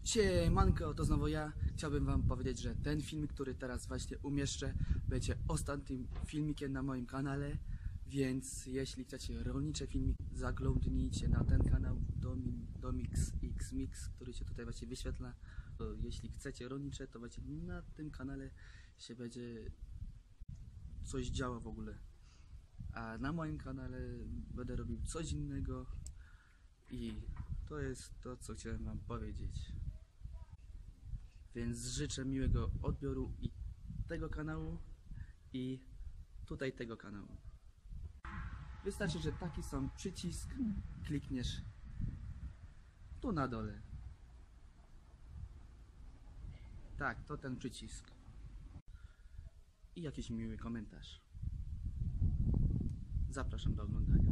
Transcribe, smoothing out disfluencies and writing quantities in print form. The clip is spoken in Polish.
Siemanko, to znowu ja. Chciałbym wam powiedzieć, że ten filmik, który teraz właśnie umieszczę, będzie ostatnim filmikiem na moim kanale, więc jeśli chcecie rolnicze filmiki, zaglądnijcie na ten kanał Domix X Mix, który się tutaj właśnie wyświetla. To jeśli chcecie rolnicze, to właśnie na tym kanale się będzie coś działo w ogóle. A na moim kanale będę robił coś innego i to jest to, co chciałem wam powiedzieć. Więc życzę miłego odbioru i tego kanału, i tutaj tego kanału. Wystarczy, że taki sam przycisk klikniesz tu na dole. Tak, to ten przycisk. I jakiś miły komentarz. Zapraszam do oglądania.